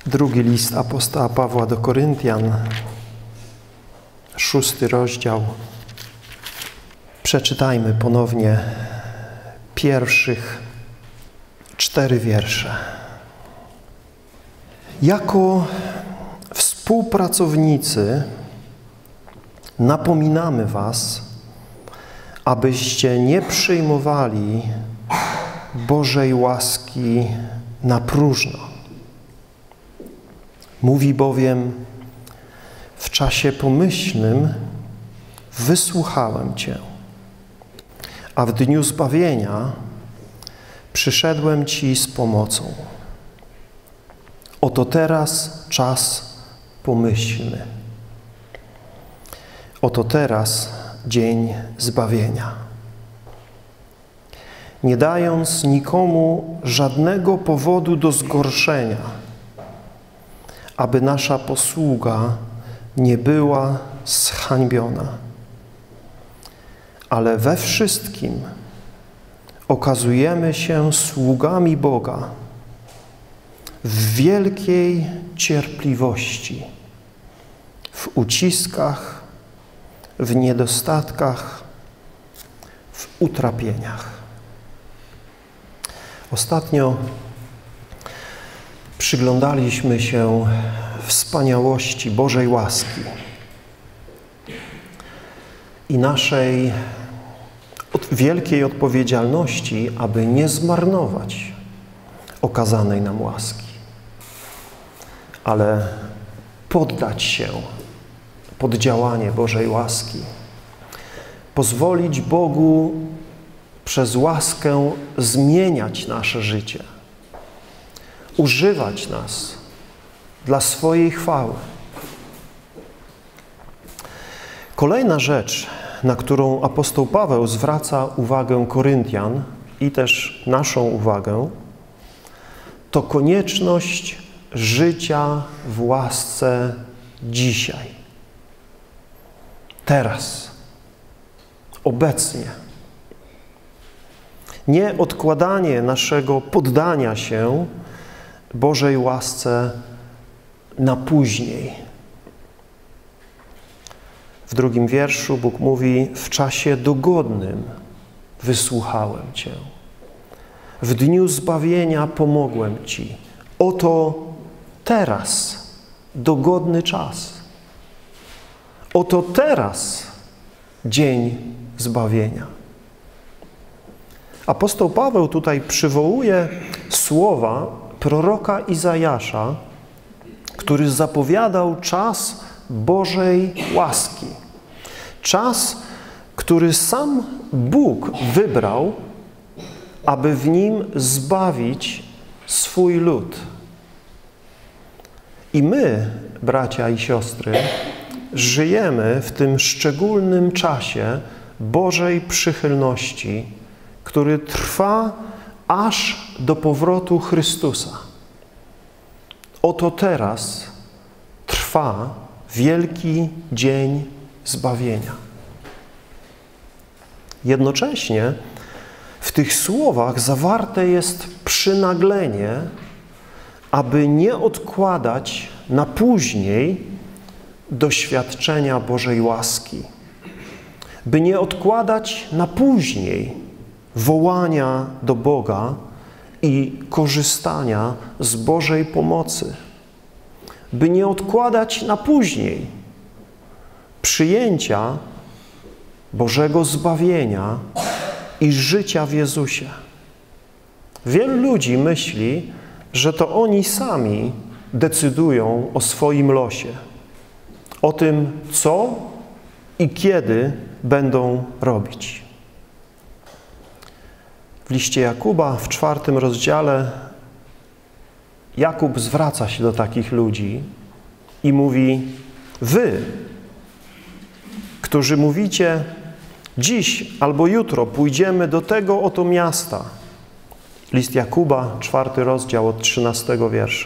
Drugi list apostoła Pawła do Koryntian, 6 rozdział. Przeczytajmy ponownie pierwszych 4 wiersze. Jako współpracownicy napominamy was, abyście nie przyjmowali Bożej łaski na próżno. Mówi bowiem: w czasie pomyślnym wysłuchałem Cię, a w dniu zbawienia przyszedłem Ci z pomocą. Oto teraz czas pomyślny. Oto teraz dzień zbawienia. Nie dając nikomu żadnego powodu do zgorszenia, aby nasza posługa nie była zhańbiona, ale we wszystkim okazujemy się sługami Boga w wielkiej cierpliwości, w uciskach, w niedostatkach, w utrapieniach. Ostatnio przyglądaliśmy się wspaniałości Bożej łaski i naszej wielkiej odpowiedzialności, aby nie zmarnować okazanej nam łaski, ale poddać się pod działanie Bożej łaski, pozwolić Bogu przez łaskę zmieniać nasze życie, używać nas dla swojej chwały. Kolejna rzecz, na którą apostoł Paweł zwraca uwagę Koryntian i też naszą uwagę, to konieczność życia w łasce dzisiaj. Teraz. Obecnie. Nie odkładanie naszego poddania się Bożej łasce na później. W 2 wierszu Bóg mówi: w czasie dogodnym wysłuchałem Cię. W dniu zbawienia pomogłem Ci. Oto teraz dogodny czas. Oto teraz dzień zbawienia. Apostoł Paweł tutaj przywołuje słowa proroka Izajasza, który zapowiadał czas Bożej łaski. Czas, który sam Bóg wybrał, aby w nim zbawić swój lud. I my, bracia i siostry, żyjemy w tym szczególnym czasie Bożej przychylności, który trwa aż do powrotu Chrystusa. Oto teraz trwa wielki dzień zbawienia. Jednocześnie w tych słowach zawarte jest przynaglenie, aby nie odkładać na później doświadczenia Bożej łaski, by nie odkładać na później wołania do Boga i korzystania z Bożej pomocy, by nie odkładać na później przyjęcia Bożego zbawienia i życia w Jezusie. Wielu ludzi myśli, że to oni sami decydują o swoim losie, o tym, co i kiedy będą robić. W liście Jakuba w 4 rozdziale Jakub zwraca się do takich ludzi i mówi: wy, którzy mówicie, dziś albo jutro pójdziemy do tego oto miasta. List Jakuba, 4 rozdział od 13 wiersza.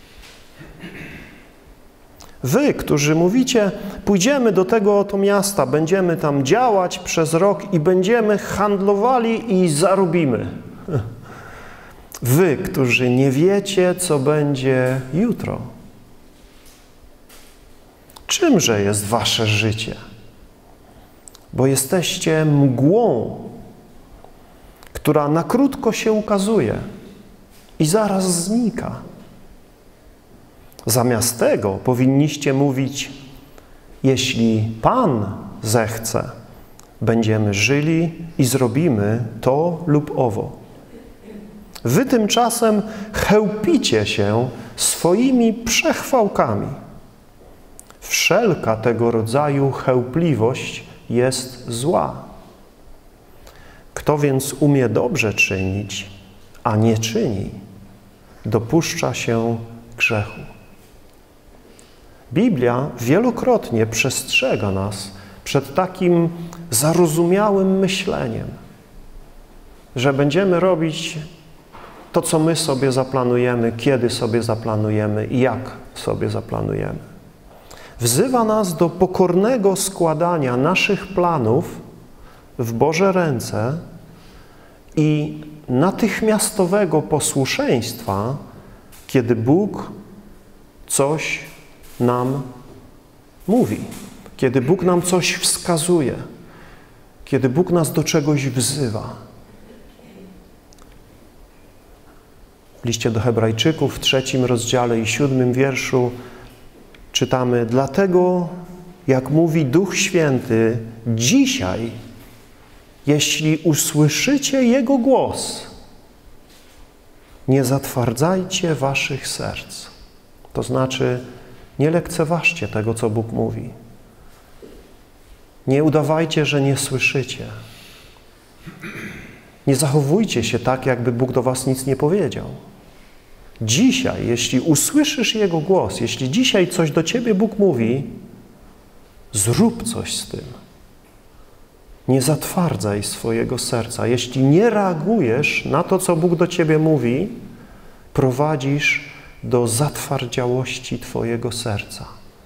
Wy, którzy mówicie, pójdziemy do tego oto miasta, będziemy tam działać przez rok i będziemy handlowali i zarobimy. Wy, którzy nie wiecie, co będzie jutro. Czymże jest wasze życie? Bo jesteście mgłą, która na krótko się ukazuje i zaraz znika. Zamiast tego powinniście mówić: jeśli Pan zechce, będziemy żyli i zrobimy to lub owo. Wy tymczasem chełpicie się swoimi przechwałkami. Wszelka tego rodzaju chełpliwość jest zła. Kto więc umie dobrze czynić, a nie czyni, dopuszcza się grzechu. Biblia wielokrotnie przestrzega nas przed takim zarozumiałym myśleniem, że będziemy robić to, co my sobie zaplanujemy, kiedy sobie zaplanujemy i jak sobie zaplanujemy. Wzywa nas do pokornego składania naszych planów w Boże ręce i natychmiastowego posłuszeństwa, kiedy Bóg coś nam mówi, kiedy Bóg nam coś wskazuje, kiedy Bóg nas do czegoś wzywa. W liście do Hebrajczyków w 3 rozdziale i 7 wierszu czytamy: dlatego, jak mówi Duch Święty, dzisiaj, jeśli usłyszycie Jego głos, nie zatwardzajcie waszych serc. To znaczy, nie lekceważcie tego, co Bóg mówi. Nie udawajcie, że nie słyszycie. Nie zachowujcie się tak, jakby Bóg do was nic nie powiedział. Dzisiaj, jeśli usłyszysz Jego głos, jeśli dzisiaj coś do ciebie Bóg mówi, zrób coś z tym. Nie zatwardzaj swojego serca. Jeśli nie reagujesz na to, co Bóg do ciebie mówi, prowadzisz do zatwardziałości twojego serca.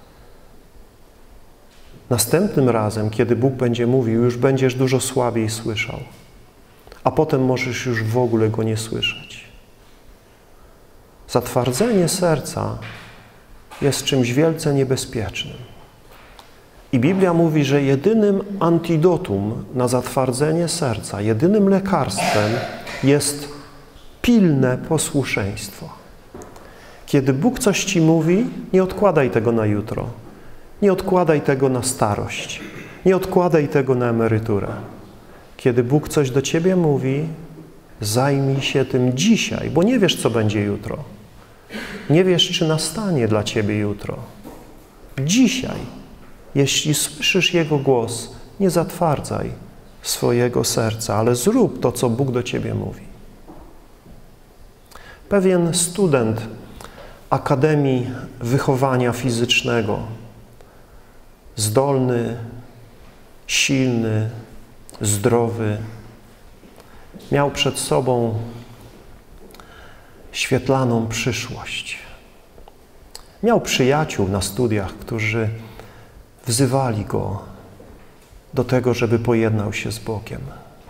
Następnym razem, kiedy Bóg będzie mówił, już będziesz dużo słabiej słyszał, a potem możesz już w ogóle Go nie słyszeć. Zatwardzenie serca jest czymś wielce niebezpiecznym. I Biblia mówi, że jedynym antidotum na zatwardzenie serca, jedynym lekarstwem jest pilne posłuszeństwo. Kiedy Bóg coś ci mówi, nie odkładaj tego na jutro. Nie odkładaj tego na starość. Nie odkładaj tego na emeryturę. Kiedy Bóg coś do ciebie mówi, zajmij się tym dzisiaj, bo nie wiesz, co będzie jutro. Nie wiesz, czy nastanie dla ciebie jutro. Dzisiaj, jeśli słyszysz Jego głos, nie zatwardzaj swojego serca, ale zrób to, co Bóg do ciebie mówi. Pewien student Akademii Wychowania Fizycznego, zdolny, silny, zdrowy, miał przed sobą świetlaną przyszłość. Miał przyjaciół na studiach, którzy wzywali go do tego, żeby pojednał się z Bogiem,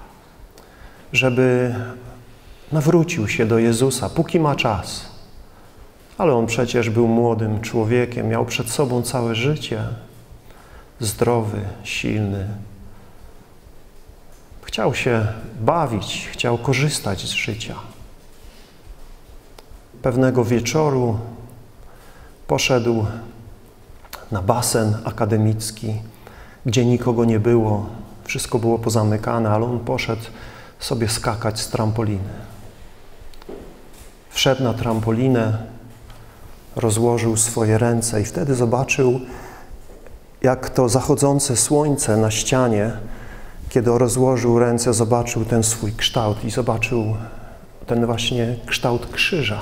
żeby nawrócił się do Jezusa, póki ma czas. Ale on przecież był młodym człowiekiem, miał przed sobą całe życie, zdrowy, silny. Chciał się bawić, chciał korzystać z życia. Pewnego wieczoru poszedł na basen akademicki, gdzie nikogo nie było, wszystko było pozamykane, ale on poszedł sobie skakać z trampoliny. Wszedł na trampolinę, rozłożył swoje ręce i wtedy zobaczył, jak to zachodzące słońce na ścianie, kiedy rozłożył ręce, zobaczył ten swój kształt i zobaczył ten właśnie kształt krzyża.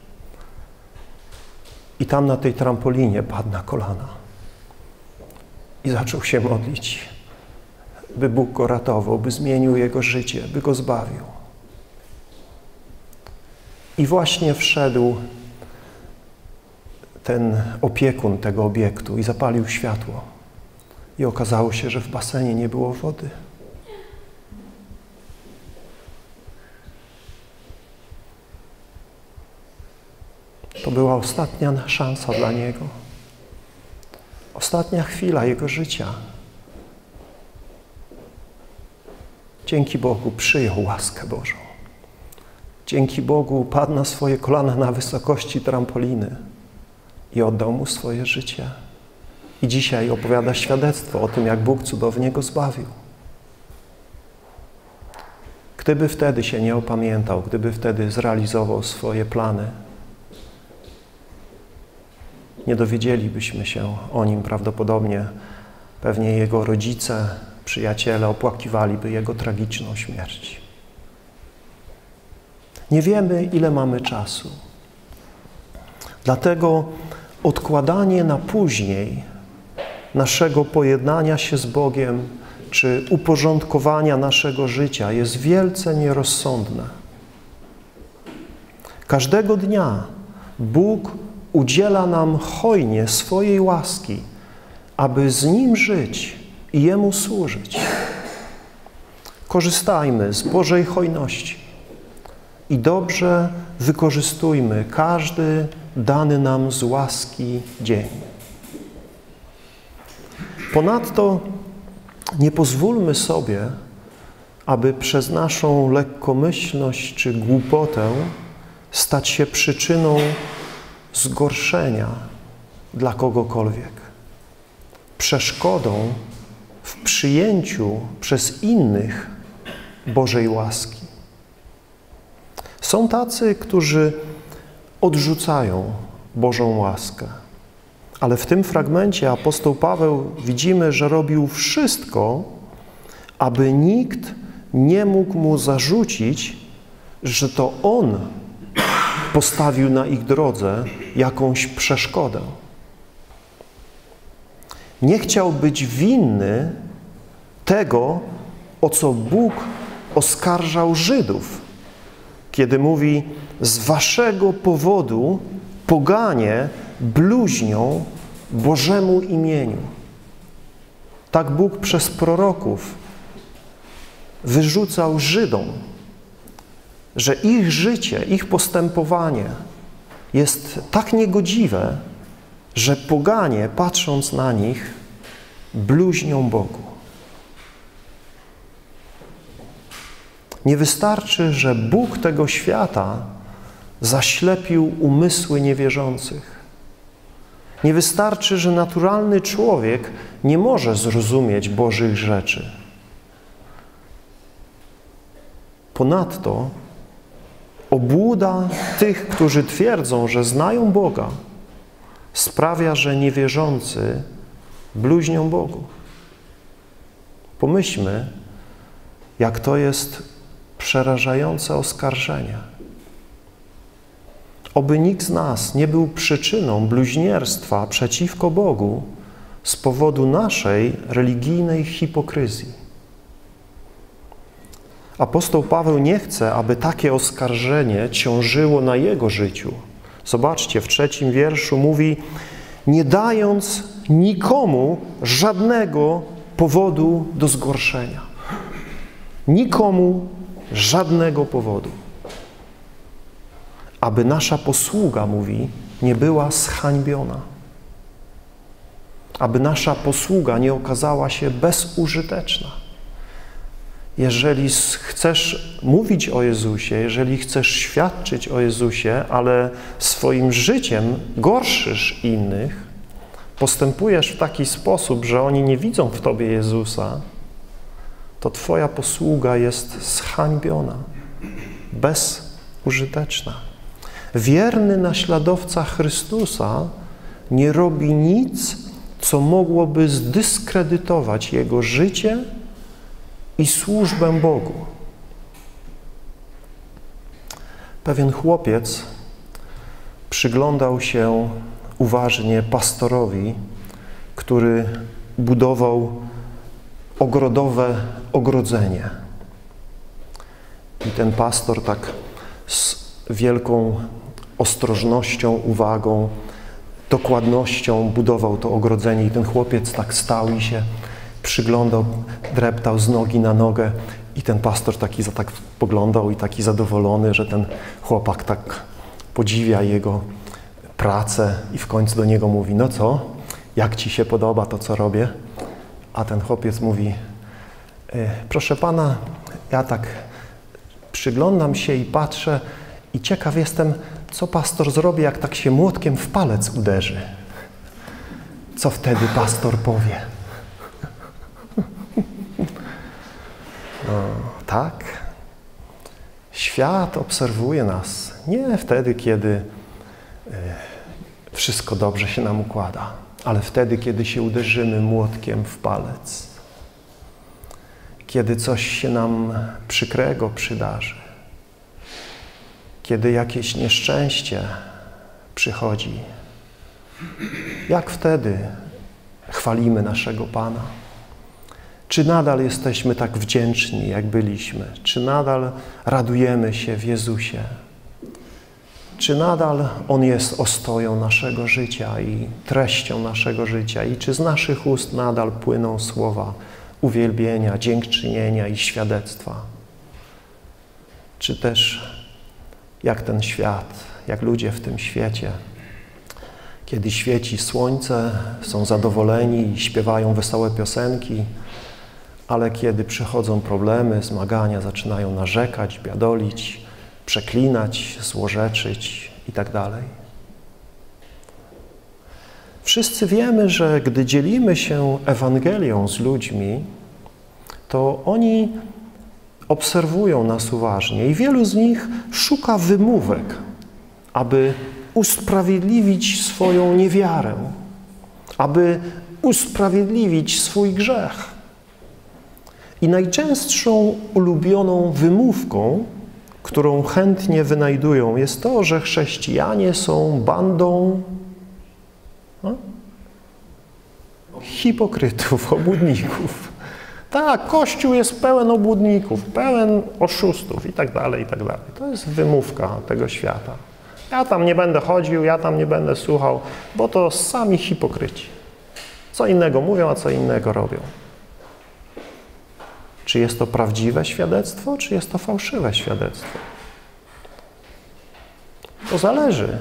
I tam na tej trampolinie padł na kolana i zaczął się modlić, by Bóg go ratował, by zmienił jego życie, by go zbawił. I właśnie wszedł ten opiekun tego obiektu i zapalił światło. I okazało się, że w basenie nie było wody. To była ostatnia szansa dla niego. Ostatnia chwila jego życia. Dzięki Bogu przyjął łaskę Bożą. Dzięki Bogu upadł na swoje kolana na wysokości trampoliny i oddał mu swoje życie. I dzisiaj opowiada świadectwo o tym, jak Bóg cudownie go zbawił. Gdyby wtedy się nie opamiętał, gdyby wtedy zrealizował swoje plany, nie dowiedzielibyśmy się o nim prawdopodobnie. Pewnie jego rodzice, przyjaciele opłakiwaliby jego tragiczną śmierć. Nie wiemy, ile mamy czasu. Dlatego odkładanie na później naszego pojednania się z Bogiem czy uporządkowania naszego życia jest wielce nierozsądne. Każdego dnia Bóg udziela nam hojnie swojej łaski, aby z Nim żyć i Jemu służyć. Korzystajmy z Bożej hojności i dobrze wykorzystujmy każdy dany nam z łaski dzień. Ponadto nie pozwólmy sobie, aby przez naszą lekkomyślność czy głupotę stać się przyczyną zgorszenia dla kogokolwiek, przeszkodą w przyjęciu przez innych Bożej łaski. Są tacy, którzy odrzucają Bożą łaskę, ale w tym fragmencie apostoł Paweł widzimy, że robił wszystko, aby nikt nie mógł mu zarzucić, że to on postawił na ich drodze jakąś przeszkodę. Nie chciał być winny tego, o co Bóg oskarżał Żydów, kiedy mówi: z waszego powodu poganie bluźnią Bożemu imieniu. Tak Bóg przez proroków wyrzucał Żydom, że ich życie, ich postępowanie jest tak niegodziwe, że poganie, patrząc na nich, bluźnią Bogu. Nie wystarczy, że Bóg tego świata zaślepił umysły niewierzących. Nie wystarczy, że naturalny człowiek nie może zrozumieć Bożych rzeczy. Ponadto obłuda tych, którzy twierdzą, że znają Boga, sprawia, że niewierzący bluźnią Bogu. Pomyślmy, jak to jest przerażające oskarżenie. Oby nikt z nas nie był przyczyną bluźnierstwa przeciwko Bogu z powodu naszej religijnej hipokryzji. Apostoł Paweł nie chce, aby takie oskarżenie ciążyło na jego życiu. Zobaczcie, w 3 wierszu mówi: nie dając nikomu żadnego powodu do zgorszenia. Nikomu żadnego powodu. Aby nasza posługa, mówi, nie była zhańbiona. Aby nasza posługa nie okazała się bezużyteczna. Jeżeli chcesz mówić o Jezusie, jeżeli chcesz świadczyć o Jezusie, ale swoim życiem gorszysz innych, postępujesz w taki sposób, że oni nie widzą w Tobie Jezusa, to Twoja posługa jest zhańbiona, bezużyteczna. Wierny naśladowca Chrystusa nie robi nic, co mogłoby zdyskredytować jego życie i służbę Bogu. Pewien chłopiec przyglądał się uważnie pastorowi, który budował ogrodowe ogrodzenie. I ten pastor tak z wielką ostrożnością, uwagą, dokładnością budował to ogrodzenie i ten chłopiec tak stał i się przyglądał, dreptał z nogi na nogę i ten pastor tak poglądał i taki zadowolony, że ten chłopak tak podziwia jego pracę i w końcu do niego mówi, no co, jak ci się podoba to, co robię? A ten chłopiec mówi, proszę pana, ja tak przyglądam się i patrzę i ciekaw jestem, co pastor zrobi, jak tak się młotkiem w palec uderzy. Co wtedy pastor powie? No, tak. Świat obserwuje nas nie wtedy, kiedy wszystko dobrze się nam układa, ale wtedy, kiedy się uderzymy młotkiem w palec. Kiedy coś się nam przykrego przydarzy. Kiedy jakieś nieszczęście przychodzi. Jak wtedy chwalimy naszego Pana? Czy nadal jesteśmy tak wdzięczni, jak byliśmy? Czy nadal radujemy się w Jezusie? Czy nadal On jest ostoją naszego życia i treścią naszego życia? I czy z naszych ust nadal płyną słowa uwielbienia, dziękczynienia i świadectwa? Czy też jak ten świat, jak ludzie w tym świecie, kiedy świeci słońce, są zadowoleni i śpiewają wesołe piosenki, ale kiedy przychodzą problemy, zmagania, zaczynają narzekać, biadolić, przeklinać, złorzeczyć itd. Wszyscy wiemy, że gdy dzielimy się Ewangelią z ludźmi, to oni obserwują nas uważnie i wielu z nich szuka wymówek, aby usprawiedliwić swoją niewiarę, aby usprawiedliwić swój grzech. I najczęstszą ulubioną wymówką, którą chętnie wynajdują, jest to, że chrześcijanie są bandą hipokrytów, obłudników. Tak, Kościół jest pełen obłudników, pełen oszustów i tak dalej, i tak dalej. To jest wymówka tego świata. Ja tam nie będę chodził, ja tam nie będę słuchał, bo to sami hipokryci. Co innego mówią, a co innego robią. Czy jest to prawdziwe świadectwo, czy jest to fałszywe świadectwo? To zależy.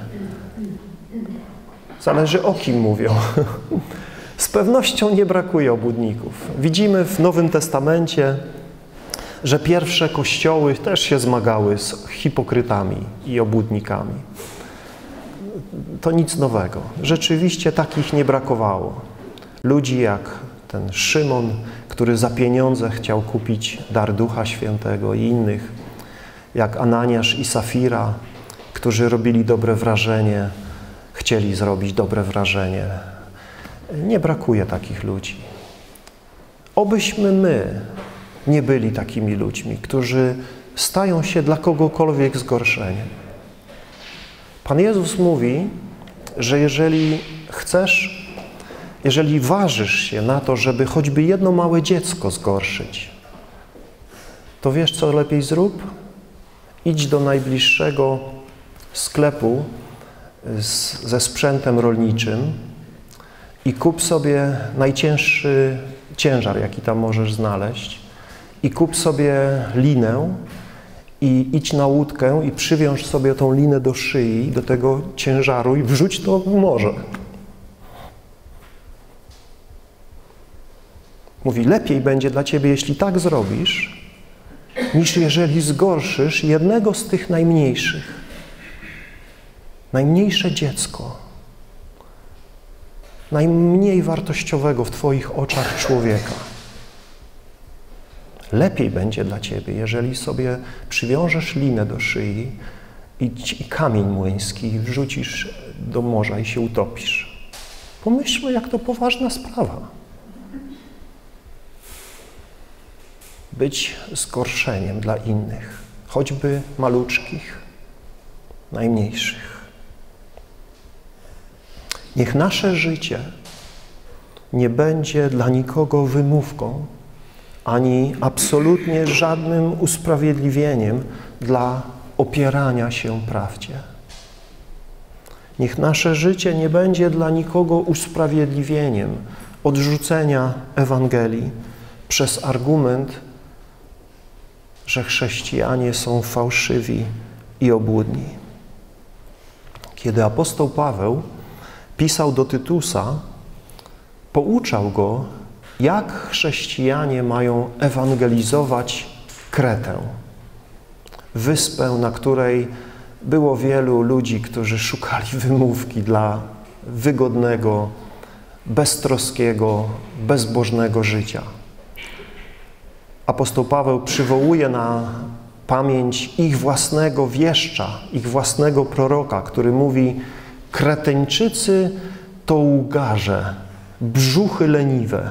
Zależy, o kim mówią. Z pewnością nie brakuje obłudników. Widzimy w Nowym Testamencie, że pierwsze kościoły też się zmagały z hipokrytami i obłudnikami. To nic nowego. Rzeczywiście takich nie brakowało. Ludzi jak ten Szymon, który za pieniądze chciał kupić dar Ducha Świętego, i innych, jak Ananiasz i Safira, którzy robili dobre wrażenie, chcieli zrobić dobre wrażenie. Nie brakuje takich ludzi. Obyśmy my nie byli takimi ludźmi, którzy stają się dla kogokolwiek zgorszeniem. Pan Jezus mówi, że jeżeli chcesz, jeżeli ważysz się na to, żeby choćby jedno małe dziecko zgorszyć, to wiesz, co lepiej zrób? Idź do najbliższego sklepu ze sprzętem rolniczym i kup sobie najcięższy ciężar, jaki tam możesz znaleźć, i kup sobie linę i idź na łódkę i przywiąż sobie tą linę do szyi, do tego ciężaru i wrzuć to w morze. Mówi, lepiej będzie dla ciebie, jeśli tak zrobisz, niż jeżeli zgorszysz jednego z tych najmniejszych. Najmniejsze dziecko, najmniej wartościowego w twoich oczach człowieka. Lepiej będzie dla ciebie, jeżeli sobie przywiążesz linę do szyi i kamień młyński wrzucisz do morza i się utopisz. Pomyślmy, jak to poważna sprawa. Być zgorszeniem dla innych, choćby maluczkich, najmniejszych. Niech nasze życie nie będzie dla nikogo wymówką, ani absolutnie żadnym usprawiedliwieniem dla opierania się prawdzie. Niech nasze życie nie będzie dla nikogo usprawiedliwieniem odrzucenia Ewangelii przez argument, że chrześcijanie są fałszywi i obłudni. Kiedy apostoł Paweł pisał do Tytusa, pouczał go, jak chrześcijanie mają ewangelizować Kretę, wyspę, na której było wielu ludzi, którzy szukali wymówki dla wygodnego, beztroskiego, bezbożnego życia. Apostoł Paweł przywołuje na pamięć ich własnego wieszcza, ich własnego proroka, który mówi: Kreteńczycy to łgarze, brzuchy leniwe.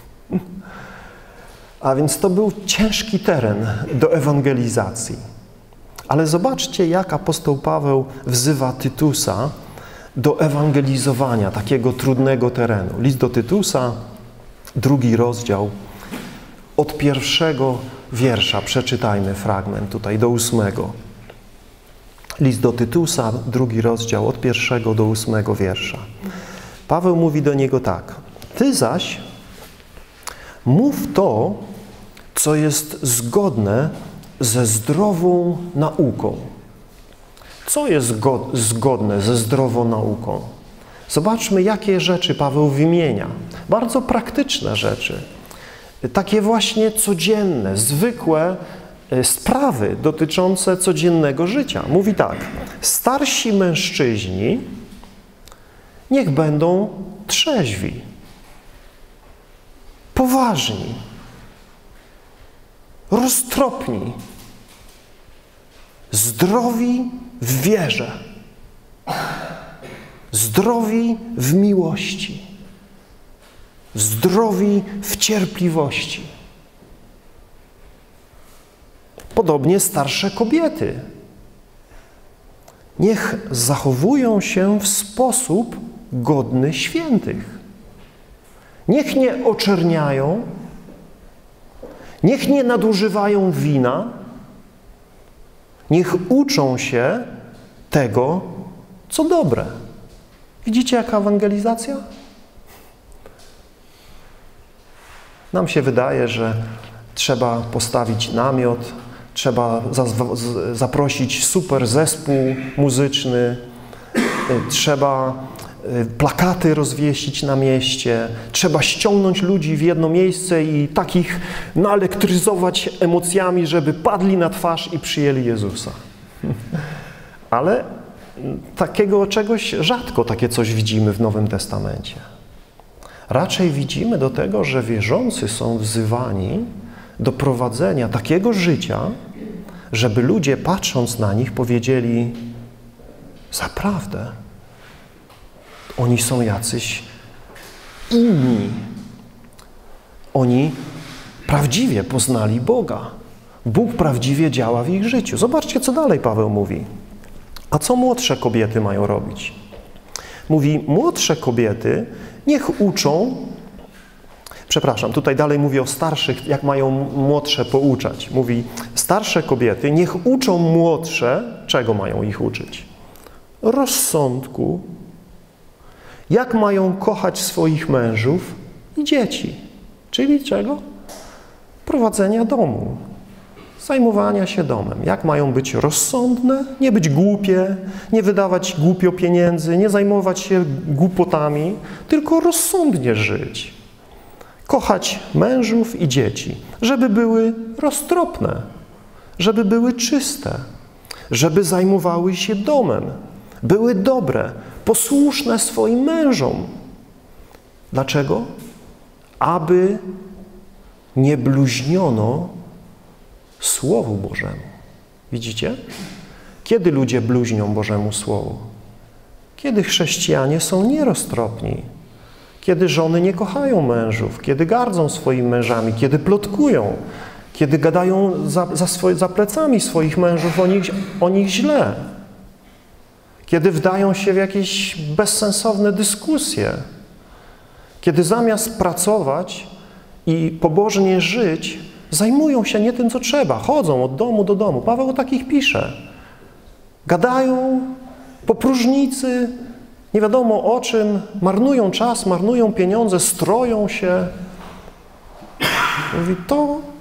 A więc to był ciężki teren do ewangelizacji. Ale zobaczcie, jak apostoł Paweł wzywa Tytusa do ewangelizowania takiego trudnego terenu. List do Tytusa, 2 rozdział, od 1 wiersza, przeczytajmy fragment tutaj do 8. List do Tytusa, 2 rozdział, od 1 do 8 wiersza. Paweł mówi do niego tak: Ty zaś mów to, co jest zgodne ze zdrową nauką. Co jest zgodne ze zdrową nauką? Zobaczmy, jakie rzeczy Paweł wymienia. Bardzo praktyczne rzeczy. Takie właśnie codzienne, zwykłe sprawy dotyczące codziennego życia. Mówi tak: starsi mężczyźni niech będą trzeźwi, poważni, roztropni, zdrowi w wierze, zdrowi w miłości, zdrowi w cierpliwości. Podobnie starsze kobiety. Niech zachowują się w sposób godny świętych. Niech nie oczerniają, niech nie nadużywają wina, niech uczą się tego, co dobre. Widzicie, jaka ewangelizacja? Nam się wydaje, że trzeba postawić namiot, trzeba zaprosić super zespół muzyczny, trzeba plakaty rozwiesić na mieście, trzeba ściągnąć ludzi w jedno miejsce i takich naelektryzować emocjami, żeby padli na twarz i przyjęli Jezusa. Ale takiego czegoś rzadko takie coś widzimy w Nowym Testamencie. Raczej widzimy do tego, że wierzący są wzywani do prowadzenia takiego życia, żeby ludzie, patrząc na nich, powiedzieli: zaprawdę, oni są jacyś inni. Oni prawdziwie poznali Boga. Bóg prawdziwie działa w ich życiu. Zobaczcie, co dalej Paweł mówi. A co młodsze kobiety mają robić? Mówi: młodsze kobiety niech uczą, tutaj dalej mówi o starszych, jak mają młodsze pouczać. Mówi: starsze kobiety niech uczą młodsze, czego mają ich uczyć? Rozsądku, jak mają kochać swoich mężów i dzieci. Czyli czego? Prowadzenia domu, zajmowania się domem. Jak mają być rozsądne, nie być głupie, nie wydawać głupio pieniędzy, nie zajmować się głupotami, tylko rozsądnie żyć. Kochać mężów i dzieci, żeby były roztropne, żeby były czyste, żeby zajmowały się domem, były dobre, posłuszne swoim mężom. Dlaczego? Aby nie bluźniono Słowu Bożemu. Widzicie? Kiedy ludzie bluźnią Bożemu Słowu? Kiedy chrześcijanie są nieroztropni, kiedy żony nie kochają mężów, kiedy gardzą swoimi mężami, kiedy plotkują, kiedy gadają za plecami swoich mężów o nich źle, kiedy wdają się w jakieś bezsensowne dyskusje, kiedy zamiast pracować i pobożnie żyć, zajmują się nie tym, co trzeba, chodzą od domu do domu. Paweł o takich pisze. Gadają po próżnicy, nie wiadomo o czym, marnują czas, marnują pieniądze, stroją się. Mówi,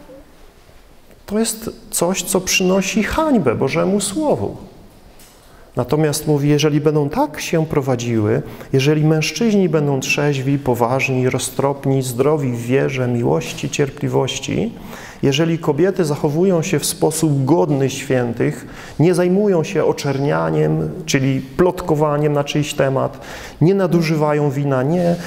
to jest coś, co przynosi hańbę Bożemu Słowu. Natomiast mówi, jeżeli będą tak się prowadziły, jeżeli mężczyźni będą trzeźwi, poważni, roztropni, zdrowi w wierze, miłości, cierpliwości, jeżeli kobiety zachowują się w sposób godny świętych, nie zajmują się oczernianiem, czyli plotkowaniem na czyjś temat, nie nadużywają wina,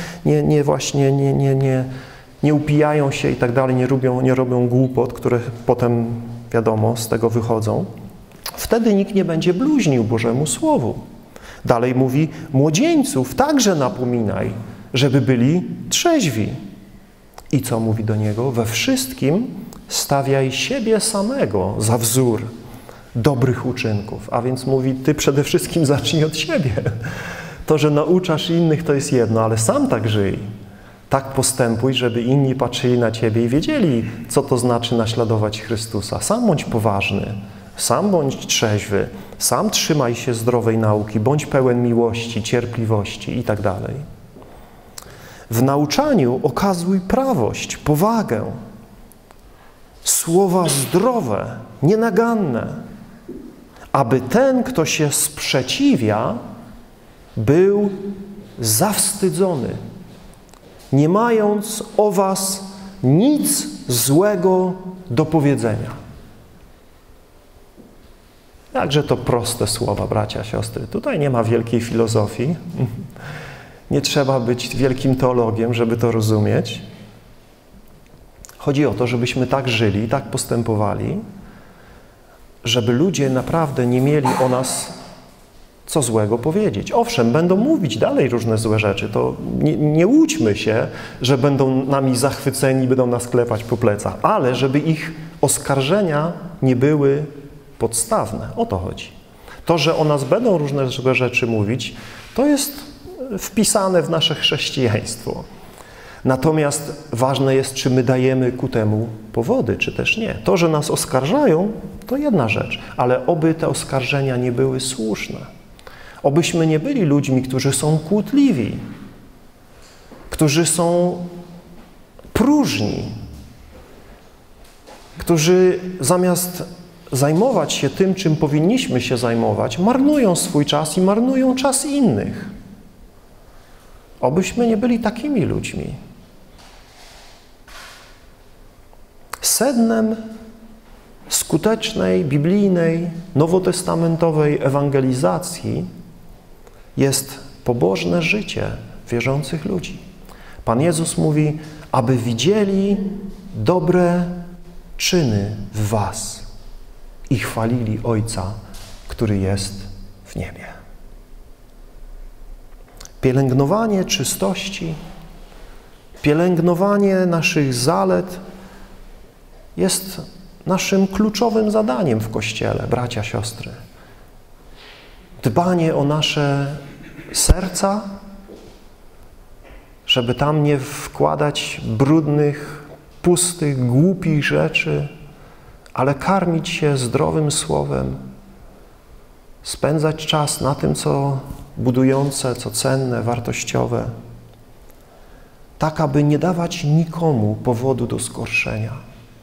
nie upijają się i tak dalej, nie robią głupot, które potem, wiadomo, z tego wychodzą, wtedy nikt nie będzie bluźnił Bożemu Słowu. Dalej mówi, młodzieńców także napominaj, żeby byli trzeźwi. I co mówi do niego? We wszystkim stawiaj siebie samego za wzór dobrych uczynków. A więc mówi, ty przede wszystkim zacznij od siebie. To, że nauczasz innych, to jest jedno, ale sam tak żyj. Tak postępuj, żeby inni patrzyli na ciebie i wiedzieli, co to znaczy naśladować Chrystusa. Sam bądź poważny, sam bądź trzeźwy, sam trzymaj się zdrowej nauki, bądź pełen miłości, cierpliwości i tak dalej. W nauczaniu okazuj prawość, powagę, słowa zdrowe, nienaganne, aby ten, kto się sprzeciwia, był zawstydzony, nie mając o was nic złego do powiedzenia. Jakże to proste słowa, bracia, siostry. Tutaj nie ma wielkiej filozofii. Nie trzeba być wielkim teologiem, żeby to rozumieć. Chodzi o to, żebyśmy tak żyli, tak postępowali, żeby ludzie naprawdę nie mieli o nas co złego powiedzieć. Owszem, będą mówić dalej różne złe rzeczy, to nie łudźmy się, że będą nami zachwyceni, będą nas klepać po plecach, ale żeby ich oskarżenia nie były podstawne. O to chodzi. To, że o nas będą różne złe rzeczy mówić, to jest wpisane w nasze chrześcijaństwo. Natomiast ważne jest, czy my dajemy ku temu powody, czy też nie. To, że nas oskarżają, to jedna rzecz, ale oby te oskarżenia nie były słuszne. Obyśmy nie byli ludźmi, którzy są kłótliwi, którzy są próżni, którzy zamiast zajmować się tym, czym powinniśmy się zajmować, marnują swój czas i marnują czas innych. Obyśmy nie byli takimi ludźmi. Sednem skutecznej, biblijnej, nowotestamentowej ewangelizacji jest pobożne życie wierzących ludzi. Pan Jezus mówi, aby widzieli dobre czyny w was i chwalili Ojca, który jest w niebie. Pielęgnowanie czystości, pielęgnowanie naszych zalet jest naszym kluczowym zadaniem w Kościele, bracia, siostry. Dbanie o nasze serca, żeby tam nie wkładać brudnych, pustych, głupich rzeczy, ale karmić się zdrowym słowem, spędzać czas na tym, co budujące, co cenne, wartościowe, tak, aby nie dawać nikomu powodu do zgorszenia.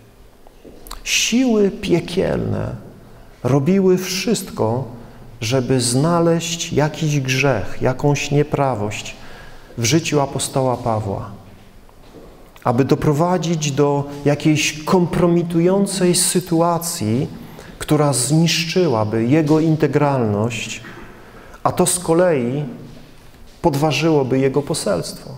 Siły piekielne robiły wszystko, żeby znaleźć jakiś grzech, jakąś nieprawość w życiu apostoła Pawła, aby doprowadzić do jakiejś kompromitującej sytuacji, która zniszczyłaby jego integralność, a to z kolei podważyłoby jego poselstwo.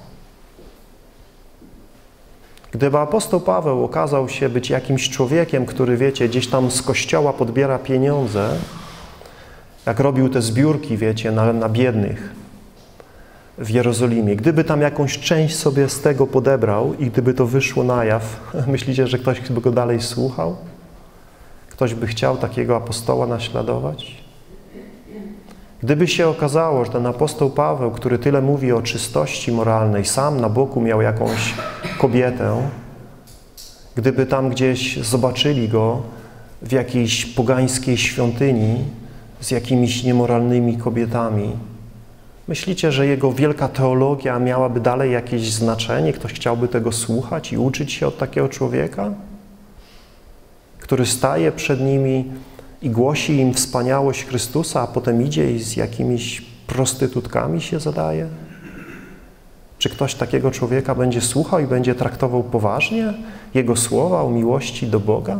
Gdyby apostoł Paweł okazał się być jakimś człowiekiem, który, wiecie, gdzieś tam z kościoła podbiera pieniądze, jak robił te zbiórki, wiecie, na biednych w Jerozolimie, gdyby tam jakąś część sobie z tego podebrał i gdyby to wyszło na jaw, myślicie, że ktoś by go dalej słuchał? Ktoś by chciał takiego apostoła naśladować? Gdyby się okazało, że ten apostoł Paweł, który tyle mówi o czystości moralnej, sam na boku miał jakąś kobietę, gdyby tam gdzieś zobaczyli go w jakiejś pogańskiej świątyni z jakimiś niemoralnymi kobietami, myślicie, że jego wielka teologia miałaby dalej jakieś znaczenie? Ktoś chciałby tego słuchać i uczyć się od takiego człowieka, który staje przed nimi i głosi im wspaniałość Chrystusa, a potem idzie i z jakimiś prostytutkami się zadaje? Czy ktoś takiego człowieka będzie słuchał i będzie traktował poważnie jego słowa o miłości do Boga?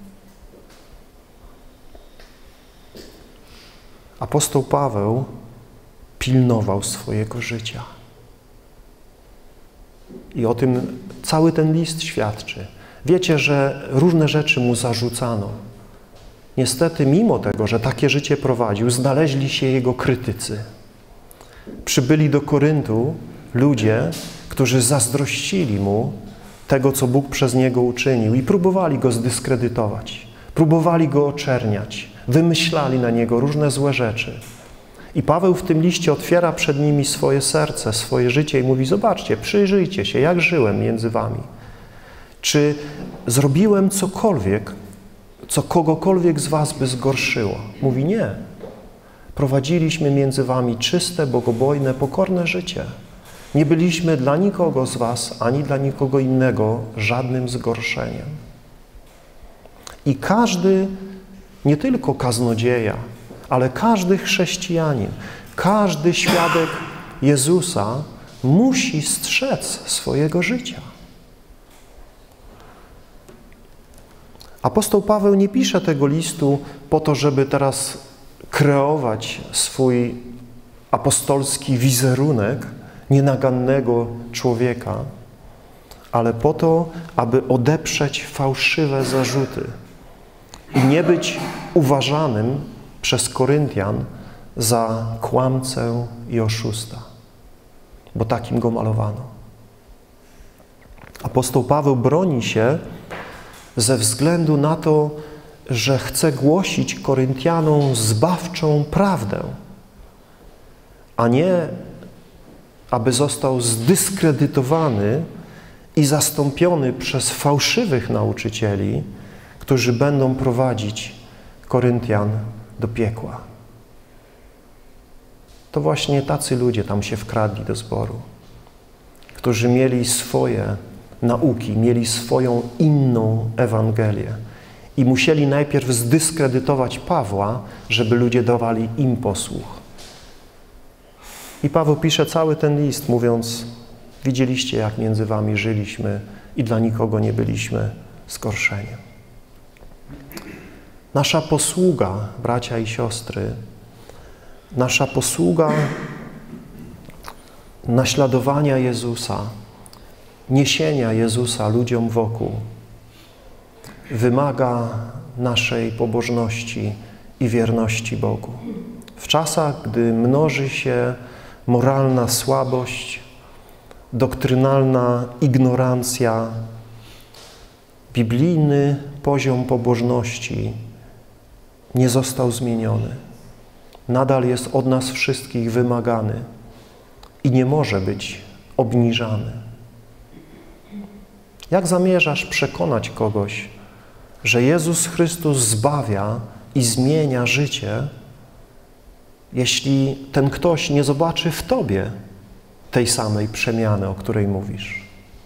Apostoł Paweł pilnował swojego życia. I o tym cały ten list świadczy. Wiecie, że różne rzeczy mu zarzucano. Niestety, mimo tego, że takie życie prowadził, znaleźli się jego krytycy. Przybyli do Koryntu ludzie, którzy zazdrościli mu tego, co Bóg przez niego uczynił i próbowali go zdyskredytować, próbowali go oczerniać, wymyślali na niego różne złe rzeczy. I Paweł w tym liście otwiera przed nimi swoje serce, swoje życie i mówi: zobaczcie, przyjrzyjcie się, jak żyłem między wami. Czy zrobiłem cokolwiek, co kogokolwiek z was by zgorszyło? Mówi: nie. Prowadziliśmy między wami czyste, bogobojne, pokorne życie. Nie byliśmy dla nikogo z was, ani dla nikogo innego żadnym zgorszeniem. I każdy, nie tylko kaznodzieja, ale każdy chrześcijanin, każdy świadek Jezusa musi strzec swojego życia. Apostoł Paweł nie pisze tego listu po to, żeby teraz kreować swój apostolski wizerunek nienagannego człowieka, ale po to, aby odeprzeć fałszywe zarzuty i nie być uważanym przez Koryntian za kłamcę i oszusta, bo takim go malowano. Apostoł Paweł broni się ze względu na to, że chce głosić Koryntianom zbawczą prawdę, a nie aby został zdyskredytowany i zastąpiony przez fałszywych nauczycieli, którzy będą prowadzić Koryntian do piekła. To właśnie tacy ludzie tam się wkradli do zboru, którzy mieli swoje nauki, mieli swoją inną Ewangelię i musieli najpierw zdyskredytować Pawła, żeby ludzie dawali im posłuch. I Paweł pisze cały ten list, mówiąc: widzieliście, jak między wami żyliśmy i dla nikogo nie byliśmy zgorszeniem. Nasza posługa, bracia i siostry, nasza posługa naśladowania Jezusa, niesienia Jezusa ludziom wokół wymaga naszej pobożności i wierności Bogu. W czasach, gdy mnoży się moralna słabość, doktrynalna ignorancja, biblijny poziom pobożności nie został zmieniony. Nadal jest od nas wszystkich wymagany i nie może być obniżany. Jak zamierzasz przekonać kogoś, że Jezus Chrystus zbawia i zmienia życie, jeśli ten ktoś nie zobaczy w tobie tej samej przemiany, o której mówisz?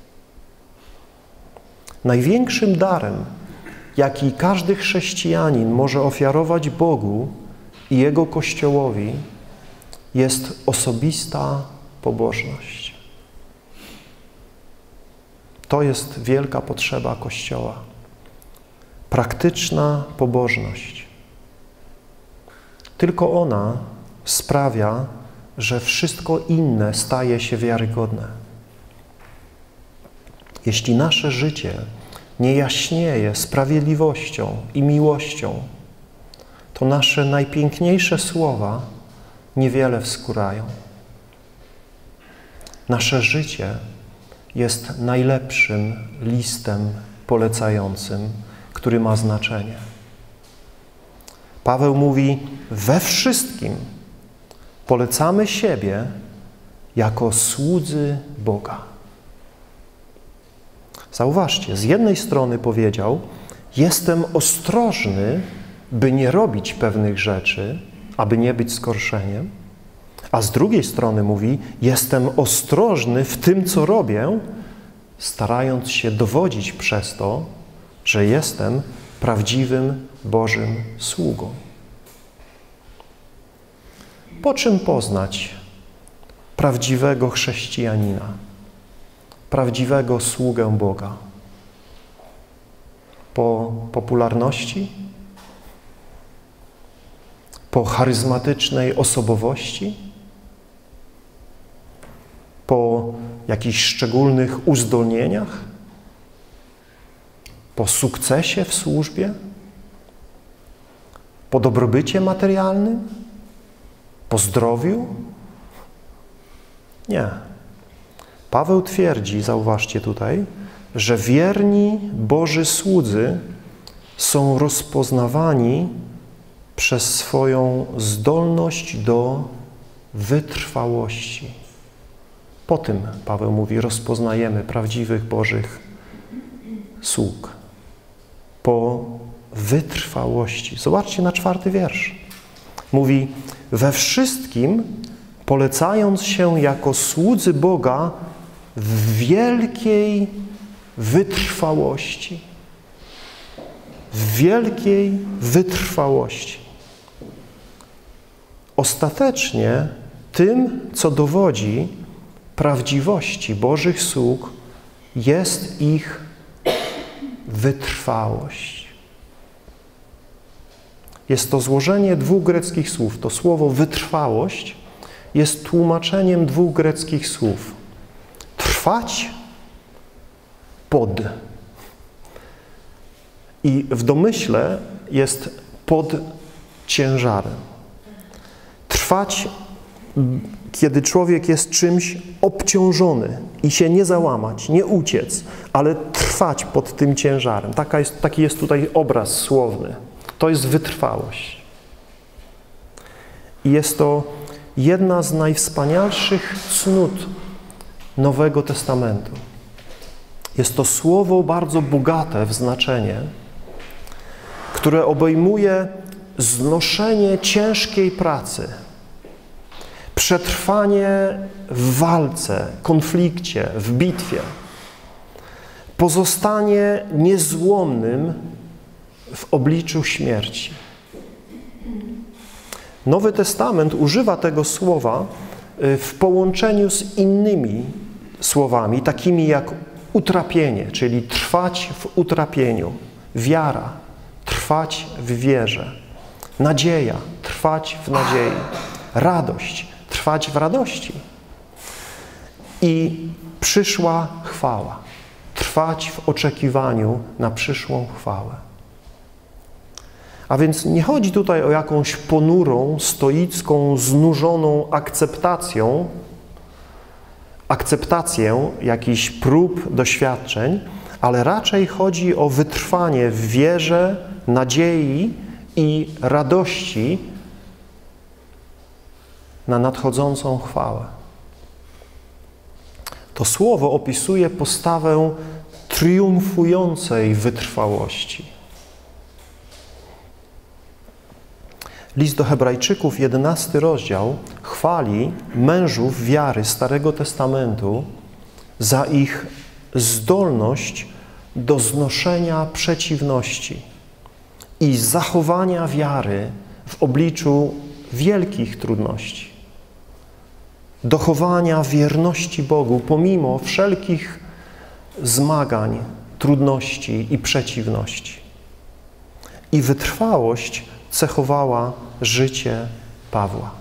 Największym darem, jaki każdy chrześcijanin może ofiarować Bogu i Jego Kościołowi, jest osobista pobożność. To jest wielka potrzeba Kościoła. Praktyczna pobożność. Tylko ona sprawia, że wszystko inne staje się wiarygodne. Jeśli nasze życie nie jaśnieje sprawiedliwością i miłością, to nasze najpiękniejsze słowa niewiele wskórają. Nasze życie jest najlepszym listem polecającym, który ma znaczenie. Paweł mówi: we wszystkim polecamy siebie jako słudzy Boga. Zauważcie, z jednej strony powiedział: jestem ostrożny, by nie robić pewnych rzeczy, aby nie być zgorszeniem, a z drugiej strony mówi: jestem ostrożny w tym, co robię, starając się dowodzić przez to, że jestem prawdziwym Bożym sługą. Po czym poznać prawdziwego chrześcijanina, prawdziwego sługę Boga? Po popularności? Po charyzmatycznej osobowości? Po jakichś szczególnych uzdolnieniach? Po sukcesie w służbie? Po dobrobycie materialnym? Po zdrowiu? Nie. Paweł twierdzi, zauważcie tutaj, że wierni Boży słudzy są rozpoznawani przez swoją zdolność do wytrwałości. Po tym, Paweł mówi, rozpoznajemy prawdziwych Bożych sług. Po wytrwałości. Zobaczcie na 4 wiersz. Mówi, we wszystkim polecając się jako słudzy Boga w wielkiej wytrwałości. W wielkiej wytrwałości. Ostatecznie tym, co dowodzi prawdziwości Bożych sług, jest ich wytrwałość. Jest to złożenie 2 greckich słów. To słowo wytrwałość jest tłumaczeniem 2 greckich słów. Trwać, pod. I w domyśle jest pod ciężarem. Trwać, kiedy człowiek jest czymś obciążony i się nie załamać, nie uciec, ale trwać pod tym ciężarem. Taki jest tutaj obraz słowny. To jest wytrwałość. I jest to jedna z najwspanialszych cnót Nowego Testamentu. Jest to słowo bardzo bogate w znaczenie, które obejmuje znoszenie ciężkiej pracy, przetrwanie w walce, konflikcie, w bitwie, pozostanie niezłomnym w obliczu śmierci. Nowy Testament używa tego słowa w połączeniu z innymi słowami, takimi jak utrapienie, czyli trwać w utrapieniu, wiara, trwać w wierze, nadzieja, trwać w nadziei, radość, trwać w radości i przyszła chwała, trwać w oczekiwaniu na przyszłą chwałę. A więc nie chodzi tutaj o jakąś ponurą, stoicką, znużoną akceptację jakichś prób, doświadczeń, ale raczej chodzi o wytrwanie w wierze, nadziei i radości na nadchodzącą chwałę. To słowo opisuje postawę triumfującej wytrwałości. List do Hebrajczyków, 11 rozdział, chwali mężów wiary Starego Testamentu za ich zdolność do znoszenia przeciwności i zachowania wiary w obliczu wielkich trudności. Dochowania wierności Bogu pomimo wszelkich zmagań, trudności i przeciwności. I wytrwałość cechowała życie Pawła.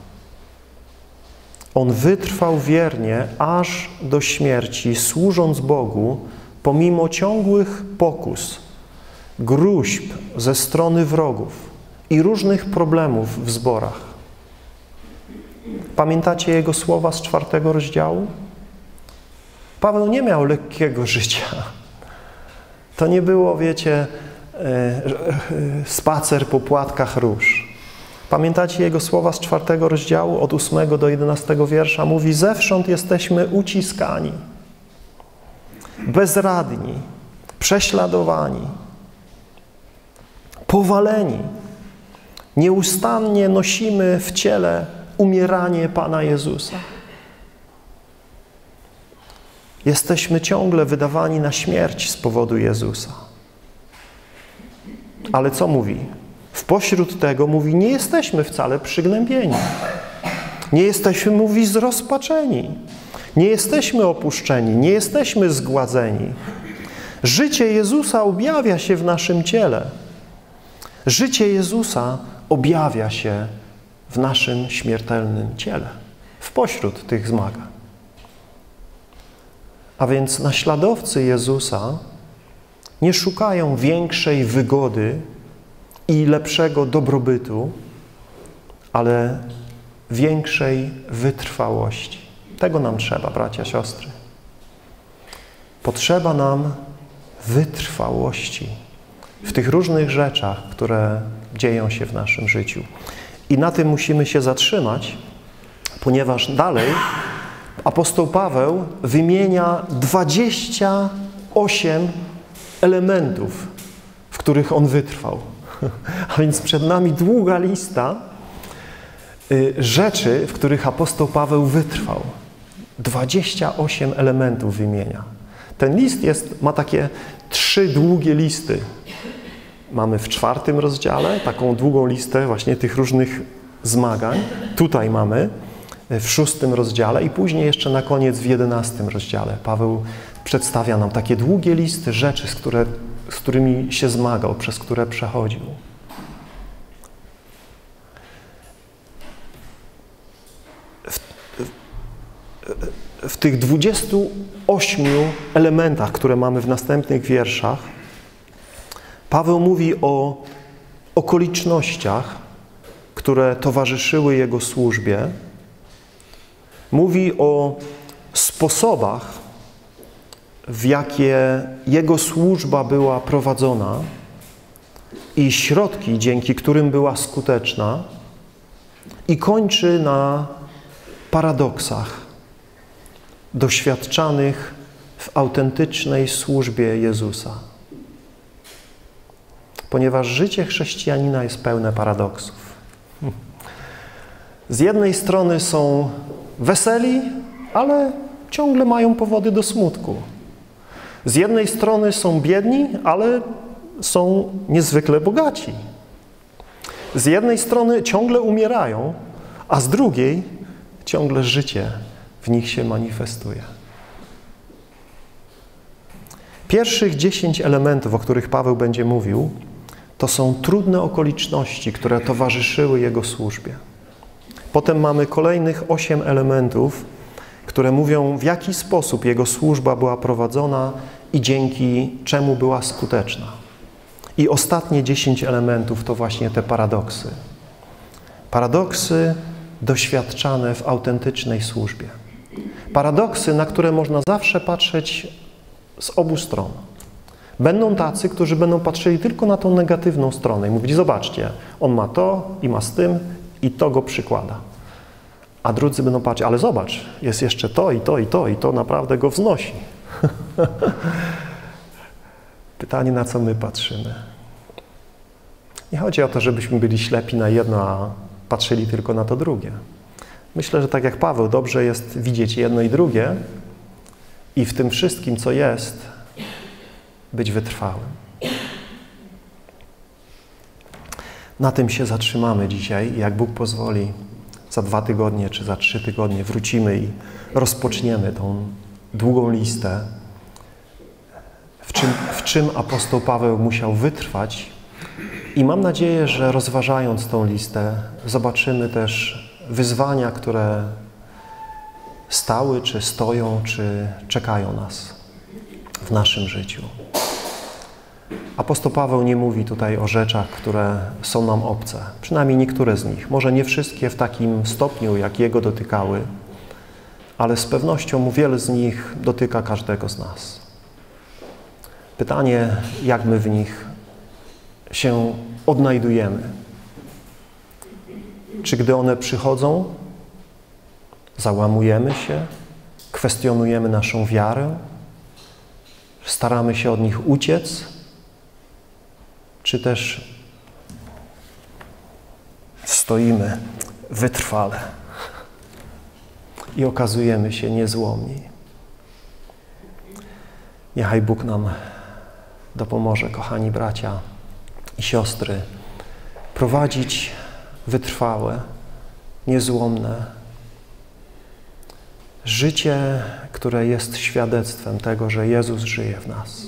On wytrwał wiernie aż do śmierci, służąc Bogu, pomimo ciągłych pokus, gróźb ze strony wrogów i różnych problemów w zborach. Pamiętacie jego słowa z 4 rozdziału? Paweł nie miał lekkiego życia. To nie było, wiecie, spacer po płatkach róż. Pamiętacie jego słowa z 4 rozdziału, od 8 do 11 wiersza? Mówi, zewsząd jesteśmy uciskani, bezradni, prześladowani, powaleni. Nieustannie nosimy w ciele umieranie Pana Jezusa. Jesteśmy ciągle wydawani na śmierć z powodu Jezusa. Ale co mówi? Pośród tego mówi, nie jesteśmy wcale przygnębieni. Nie jesteśmy, mówi, zrozpaczeni. Nie jesteśmy opuszczeni, nie jesteśmy zgładzeni. Życie Jezusa objawia się w naszym ciele. Życie Jezusa objawia się w naszym śmiertelnym ciele, w pośród tych zmagań. A więc naśladowcy Jezusa nie szukają większej wygody i lepszego dobrobytu, ale większej wytrwałości. Tego nam trzeba, bracia, siostry. Potrzeba nam wytrwałości w tych różnych rzeczach, które dzieją się w naszym życiu. I na tym musimy się zatrzymać, ponieważ dalej apostoł Paweł wymienia 28 elementów, w których on wytrwał. A więc przed nami długa lista rzeczy, w których apostoł Paweł wytrwał. 28 elementów wymienia. Ten list ma takie 3 długie listy. Mamy w 4 rozdziale taką długą listę właśnie tych różnych zmagań. Tutaj mamy w 6 rozdziale i później jeszcze na koniec w 11 rozdziale. Paweł przedstawia nam takie długie listy rzeczy, z którymi się zmagał, przez które przechodził. W tych 28 elementach, które mamy w następnych wierszach, Paweł mówi o okolicznościach, które towarzyszyły jego służbie. Mówi o sposobach, w jakie jego służba była prowadzona i środki, dzięki którym była skuteczna, i kończy na paradoksach doświadczanych w autentycznej służbie Jezusa. Ponieważ życie chrześcijanina jest pełne paradoksów. Z jednej strony są weseli, ale ciągle mają powody do smutku. Z jednej strony są biedni, ale są niezwykle bogaci. Z jednej strony ciągle umierają, a z drugiej ciągle życie w nich się manifestuje. Pierwszych 10 elementów, o których Paweł będzie mówił, to są trudne okoliczności, które towarzyszyły jego służbie. Potem mamy kolejnych 8 elementów, które mówią, w jaki sposób jego służba była prowadzona i dzięki czemu była skuteczna. I ostatnie 10 elementów to właśnie te paradoksy. Paradoksy doświadczane w autentycznej służbie. Paradoksy, na które można zawsze patrzeć z obu stron. Będą tacy, którzy będą patrzyli tylko na tą negatywną stronę i mówili, zobaczcie, on ma to i ma z tym i to go przykłada. A drudzy będą patrzeć, ale zobacz, jest jeszcze to i to i to i to naprawdę go wznosi. Pytanie, na co my patrzymy. Nie chodzi o to, żebyśmy byli ślepi na jedno, a patrzyli tylko na to drugie. Myślę, że tak jak Paweł, dobrze jest widzieć jedno i drugie i w tym wszystkim, co jest, być wytrwałym. Na tym się zatrzymamy dzisiaj i jak Bóg pozwoli, za 2 tygodnie czy za 3 tygodnie wrócimy i rozpoczniemy tą długą listę, w czym apostoł Paweł musiał wytrwać. I mam nadzieję, że rozważając tą listę, zobaczymy też wyzwania, które stały, czy stoją, czy czekają nas w naszym życiu. Apostoł Paweł nie mówi tutaj o rzeczach, które są nam obce. Przynajmniej niektóre z nich. Może nie wszystkie w takim stopniu, jak jego dotykały, ale z pewnością wiele z nich dotyka każdego z nas. Pytanie, jak my w nich się odnajdujemy. Czy gdy one przychodzą, załamujemy się, kwestionujemy naszą wiarę, staramy się od nich uciec, czy też stoimy wytrwale i okazujemy się niezłomni. Niechaj Bóg nam dopomoże, kochani bracia i siostry, prowadzić wytrwałe, niezłomne życie, które jest świadectwem tego, że Jezus żyje w nas.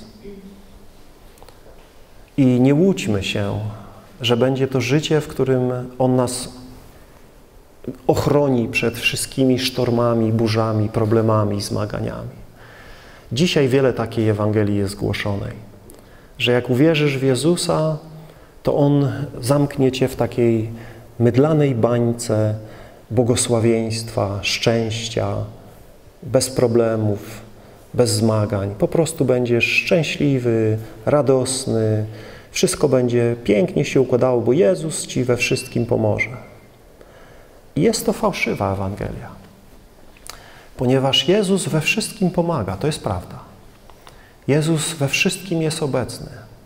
I nie łudźmy się, że będzie to życie, w którym On nas ochroni przed wszystkimi sztormami, burzami, problemami, zmaganiami. Dzisiaj wiele takiej Ewangelii jest głoszonej, że jak uwierzysz w Jezusa, to On zamknie cię w takiej mydlanej bańce błogosławieństwa, szczęścia, bez problemów, bez zmagań. Po prostu będziesz szczęśliwy, radosny, wszystko będzie pięknie się układało, bo Jezus ci we wszystkim pomoże. I jest to fałszywa Ewangelia, ponieważ Jezus we wszystkim pomaga, to jest prawda. Jezus we wszystkim jest obecny,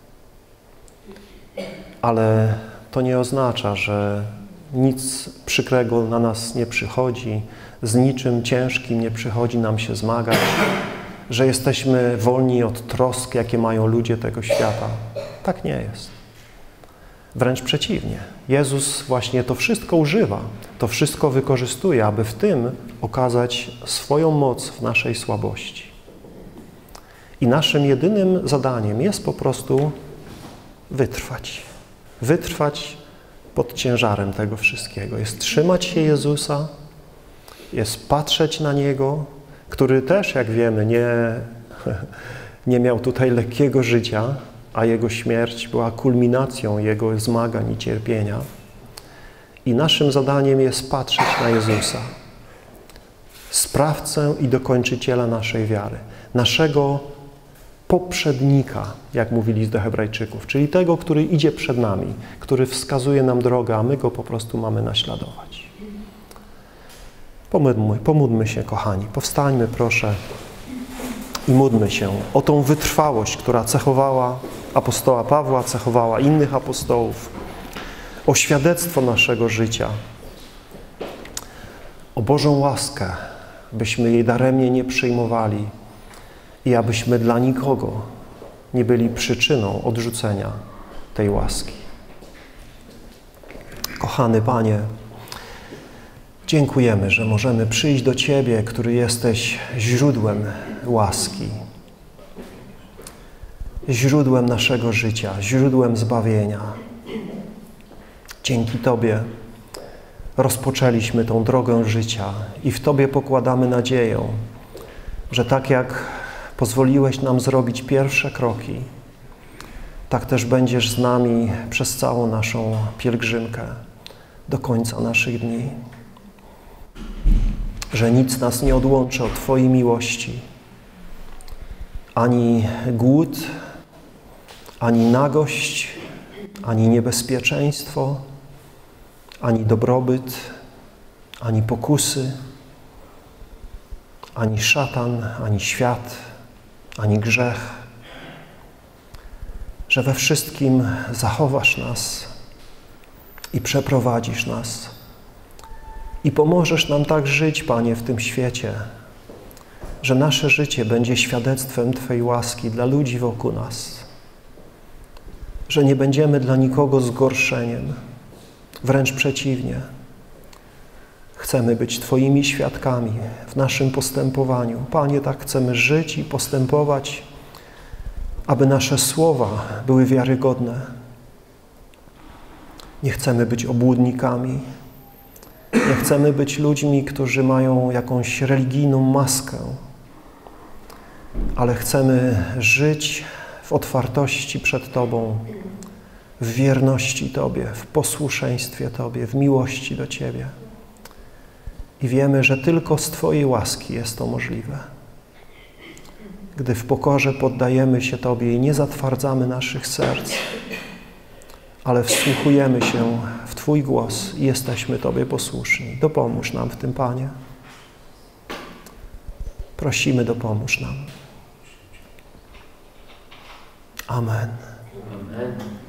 ale to nie oznacza, że nic przykrego na nas nie przychodzi, z niczym ciężkim nie przychodzi nam się zmagać, że jesteśmy wolni od trosk, jakie mają ludzie tego świata. Tak nie jest. Wręcz przeciwnie. Jezus właśnie to wszystko używa, to wszystko wykorzystuje, aby w tym okazać swoją moc w naszej słabości. I naszym jedynym zadaniem jest po prostu wytrwać. Wytrwać pod ciężarem tego wszystkiego. Jest trzymać się Jezusa, jest patrzeć na Niego, który też, jak wiemy, nie miał tutaj lekkiego życia, a Jego śmierć była kulminacją Jego zmagań i cierpienia. I naszym zadaniem jest patrzeć na Jezusa, sprawcę i dokończyciela naszej wiary, naszego poprzednika, jak mówi list do Hebrajczyków, czyli tego, który idzie przed nami, który wskazuje nam drogę, a my Go po prostu mamy naśladować. Pomódlmy się, kochani. Powstańmy, proszę, i módlmy się o tą wytrwałość, która cechowała apostoła Pawła, cechowała innych apostołów, o świadectwo naszego życia, o Bożą łaskę, byśmy jej daremnie nie przyjmowali i abyśmy dla nikogo nie byli przyczyną odrzucenia tej łaski. Kochany Panie, dziękujemy, że możemy przyjść do Ciebie, który jesteś źródłem łaski, źródłem naszego życia, źródłem zbawienia. Dzięki Tobie rozpoczęliśmy tą drogę życia i w Tobie pokładamy nadzieję, że tak jak pozwoliłeś nam zrobić pierwsze kroki, tak też będziesz z nami przez całą naszą pielgrzymkę do końca naszych dni. Że nic nas nie odłączy od Twojej miłości, ani głód, ani nagość, ani niebezpieczeństwo, ani dobrobyt, ani pokusy, ani szatan, ani świat, ani grzech. Że we wszystkim zachowasz nas i przeprowadzisz nas. I pomożesz nam tak żyć, Panie, w tym świecie, że nasze życie będzie świadectwem Twojej łaski dla ludzi wokół nas. Że nie będziemy dla nikogo zgorszeniem, wręcz przeciwnie. Chcemy być Twoimi świadkami w naszym postępowaniu. Panie, tak chcemy żyć i postępować, aby nasze słowa były wiarygodne. Nie chcemy być obłudnikami. Nie chcemy być ludźmi, którzy mają jakąś religijną maskę, ale chcemy żyć w otwartości przed Tobą, w wierności Tobie, w posłuszeństwie Tobie, w miłości do Ciebie. I wiemy, że tylko z Twojej łaski jest to możliwe. Gdy w pokorze poddajemy się Tobie i nie zatwardzamy naszych serc, ale wsłuchujemy się w Twój głos i jesteśmy Tobie posłuszni. Dopomóż nam w tym, Panie. Prosimy, dopomóż nam. Amen. Amen.